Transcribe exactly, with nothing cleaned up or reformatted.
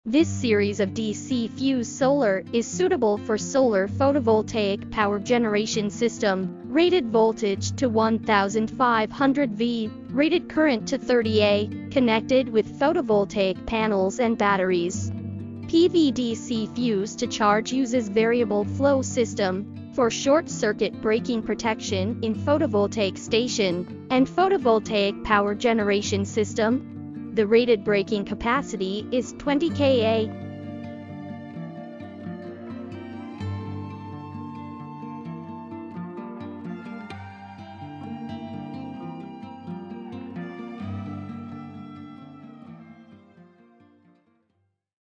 This series of D C Fuse Solar is suitable for solar photovoltaic power generation system, rated voltage to one thousand five hundred volts, rated current to thirty amps, connected with photovoltaic panels and batteries. P V D C Fuse to charge uses variable flow system for short circuit braking protection in photovoltaic station and photovoltaic power generation system. The rated braking capacity is twenty kilowatt.